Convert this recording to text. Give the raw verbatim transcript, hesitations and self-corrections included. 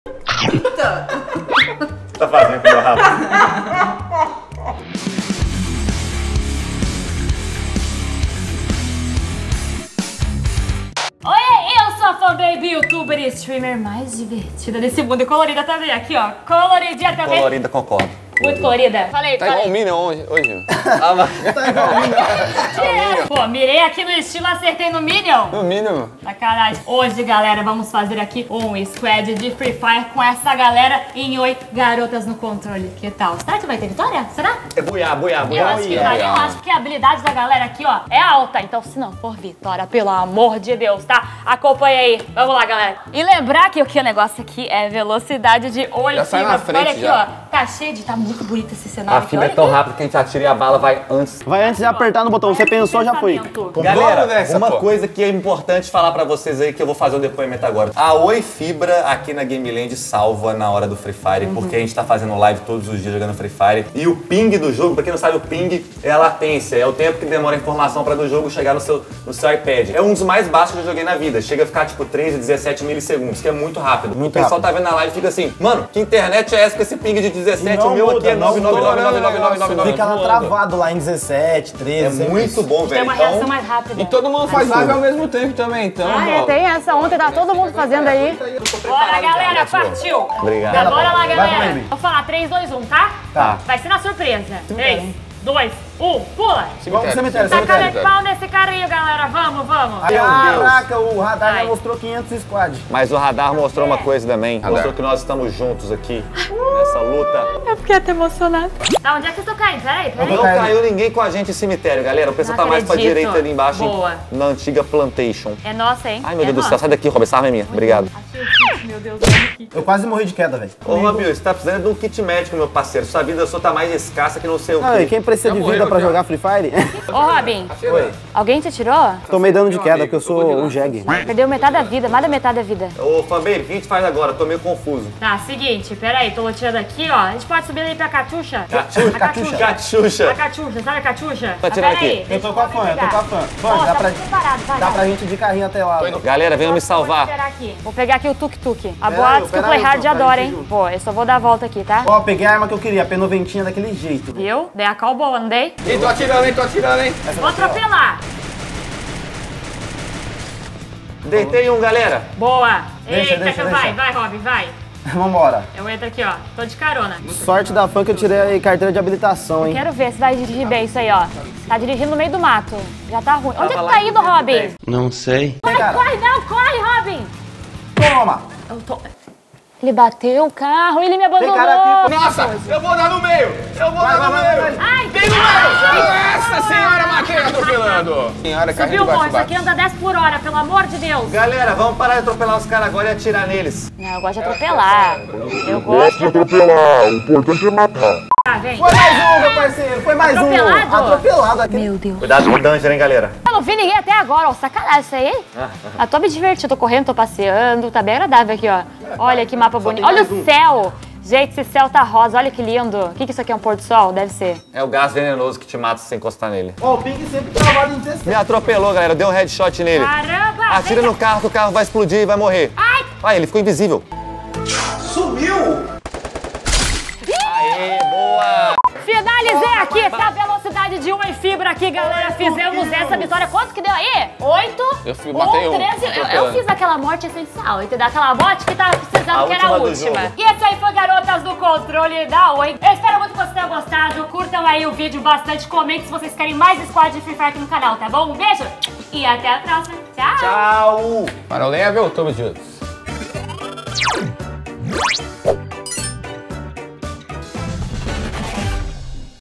Tá fazendo com o meu rabo? Oi, eu sou a fanbaby, youtuber e streamer mais divertida desse mundo. E colorida também, aqui ó, coloridinha também. Colorida, concordo. Muito colorida. Falei, Tá falei. igual o Minion hoje. hoje. Ah, mas... Tá igual o Minion. Pô, mirei aqui no estilo, acertei no Minion. No Minion. Sacanagem. Hoje, galera, vamos fazer aqui um squad de Free Fire com essa galera em Oi, Garotas no Controle. Que tal? Será que vai ter vitória? Será? É buiá, buiá, Eu buiá. acho que vai. Eu acho que a habilidade da galera aqui, ó, é alta. Então, se não for vitória, pelo amor de Deus, tá? Acompanha aí. Vamos lá, galera. E lembrar que o que o negócio aqui é velocidade de Oi, Já sai na frente, olha aqui, já. ó. Tá cheio de... Tá muito bonito esse cenário. A aqui. fibra é Olha tão aqui. rápida que a gente atira e a bala vai antes. Vai antes de apertar no botão, você pensou, já foi. Galera, Vamos nessa, uma pô. coisa que é importante falar pra vocês aí, que eu vou fazer um depoimento agora. A Oi Fibra aqui na Gameland salva na hora do Free Fire, Uhum. porque a gente tá fazendo live todos os dias jogando Free Fire. E o ping do jogo, pra quem não sabe, o ping é a latência, é o tempo que demora a informação pra do jogo chegar no seu, no seu iPad. É um dos mais baixos que eu joguei na vida. Chega a ficar tipo treze, dezessete milissegundos, que é muito rápido. Muito o pessoal rápido. tá vendo na live e fica assim, mano, que internet é essa com esse ping de dezessete? Não O meu muda, aqui é não nove nove nove muda. nove nove nove nove nove. Fica lá travado lá em dezessete, É treze. sempre muito isso. bom, Tem velho. uma Então, reação mais rápida. E todo mundo faz live ao mesmo tempo também, então. Ah, é, ó. tem essa. Ontem tá todo mundo fazendo aí. Bora, galera, partiu. Obrigado. Então, bora lá, Vai, galera. Baby. Vou falar três, dois, um, tá? Tá. Vai ser na surpresa. três, dois, um, pula. Vamos pro cemitério, Tá cara cemitério. de pau nesse cara aí, galera. Vamos, vamos. Ai, caraca, o radar Vai. já mostrou quinhentos squad. Mas o radar mostrou uma coisa também. Mostrou que nós estamos juntos aqui, nessa luta. Eu fiquei até emocionada. Tá, onde é que eu tô caindo? Peraí, peraí. Não caiu ninguém com a gente em cemitério, galera. O pessoal Não tá mais pra acredito. direita ali embaixo, Boa. na antiga Plantation. É nossa, hein? Ai, meu é Deus do nossa. céu. Sai daqui, Robert. Essa arma é minha. Obrigado. Achei o kit, meu Deus, olha aqui. Eu quase morri de queda, velho. Ô, Robil, você tá precisando de um kit médico, meu parceiro. Sua vida sua tá mais escassa que não sei o Não, e quê. quem precisa de morreu, vida pra já. jogar Free Fire? Ô, Robin, Oi. alguém te tirou? Tomei dano de queda, porque eu amigo, eu vou sou de lá. um jegue. Perdeu metade da vida, mais da metade da vida. Ô, Fanbaby, o que a gente faz agora? Eu tô meio confuso. Tá, seguinte, peraí, tô loteando aqui, ó. A gente pode subir ali pra Catuxa? Cachucha. A Catuxa. Cachucha. A Catuxa, sabe a Catuxa? Tá Ah, tirando peraí, aqui. deixa Eu tô com a Robin fã, eu tô pegar. com a fã. Fã, Ó, dá tá pra, tudo parado, vai, dá vai. pra gente ir de carrinho até lá. Galera, venham me Vou salvar. esperar aqui. Vou pegar aqui o tuk-tuk. A Pera boatos aí, que o pera aí, Playhard então, adora, pera aí, hein? Ju. Pô, eu só vou dar a volta aqui, tá? Ó, peguei a arma que eu queria, a P noventa daquele jeito. Viu? Dei a call boa, não dei? Ih, tô atirando, hein, tô atirando, hein. Vou atropelar. Deitei um, galera. Boa. Deixa, Eita, deixa, que vai, deixa. vai, Robin, vai. Vambora. Eu entro aqui, ó. Tô de carona. Sorte da fã que eu tirei a carteira de habilitação, hein. Quero ver se vai dirigir bem isso aí, ó. Tá dirigindo no meio do mato. Já tá ruim. Onde é que Tava tá lá indo, Robin? Não sei. Vai, cara. corre, não, corre, Robin. Toma! Eu tô... Ele bateu o carro, ele me abandonou. cara aqui, Nossa, eu vou dar no meio. Eu vou Vai, dar no vai, vai, meio. vai. Ai, Tem no meio. Nossa senhora, matei atropelando. Senhora, caindo Subiu, debaixo moço, do aqui anda dez por hora, pelo amor de Deus. Galera, vamos parar de atropelar os caras agora e atirar neles. Não, eu gosto de atropelar. Eu gosto de atropelar, o importante é matar. Ah, vem. Foi mais um, meu parceiro, foi mais Atropelado? um. Atropelado aqui. Meu Deus. Cuidado com o Danger, hein, galera. Eu não vi ninguém até agora, ó. Sacanagem isso aí, hein? Eu tô me divertindo, tô correndo, tô passeando. Tá bem agradável aqui, ó. Olha que mapa bonito. Olha o céu. Gente, esse céu tá rosa, olha que lindo. O que que isso aqui é, um pôr do sol? Deve ser. É o gás venenoso que te mata se você encostar nele. Ó, o ping sempre travado em dezesseis. Me atropelou, galera. Deu um headshot nele. Caramba! Atira vem no carro que o carro vai explodir e vai morrer. Ai! Ai, ele ficou invisível. Sumiu! Aê, boa! Finalizei aqui, tá? A velocidade de uma em fibra aqui, galera. Fizemos essa vitória. Quanto que deu aí? Oito? Eu fui- matei um. treze. Eu, eu Atropelando. fiz aquela morte essencial, entendeu? Aquela morte que tava precisando, A que era a última do última. jogo. E esse aí foi Garotas do Controle da Oi. Eu espero muito que vocês tenham gostado. Curtam aí o vídeo bastante. Comentem se vocês querem mais squad de Free Fire aqui no canal, tá bom? Um beijo e até a próxima. Tchau! Tchau! Para o level, tamo juntos.